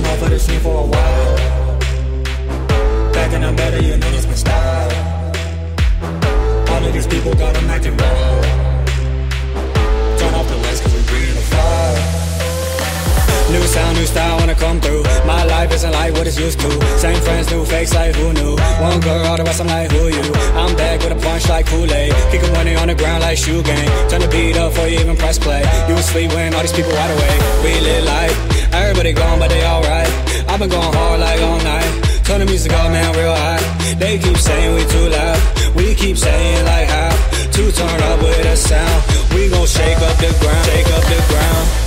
off of the scene for a while. Back in the better, you know it's my style. All of these people got them acting wrong. Turn off the lights cause we bringing the fire. New sound, new style wanna come through. My life isn't like what it's used to. Same friends, new fakes, like who knew? One girl, all the rest I'm like who you? I'm back with a punch like Kool-Aid. Kick 'em when they on the ground like shoe game. Turn the beat up before you even press play. You was sweet when all these people right away. We live life, everybody gone but they alright. I've been going hard like all night. Turn the music up, man, real high. They keep saying we too loud. We keep saying like how to turn up with a sound. We gon' shake up the ground, shake up the ground.